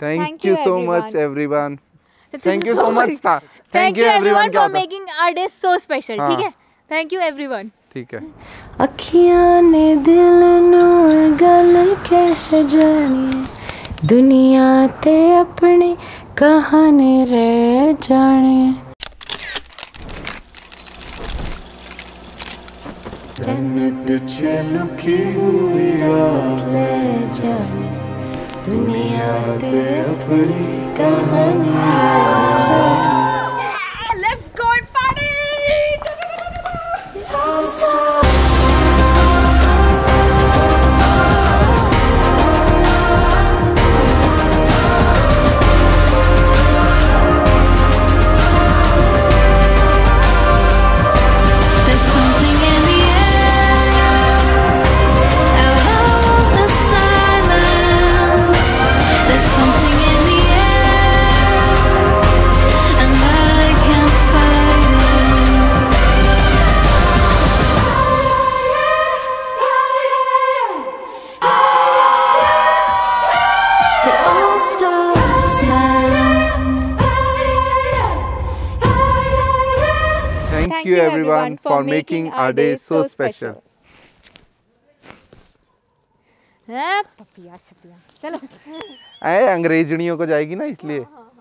Thank you so much everyone. Thank you so much था. Thank you everyone for making our day so special. ठीक है? Thank you everyone. ठीक है. अखियाँ ने दिल नू गल कह जानी, दुनिया ते अपनी कहानी रह जाने. चन्न पीछे लुकी हुई रात ले जाने, दुनिया ते अपनी कहानी रह जाने. Let's go and party! Thank you everyone for making our day so special. पपिया चलो. अरे अंग्रेजनियों को जाएगी ना इसलिए.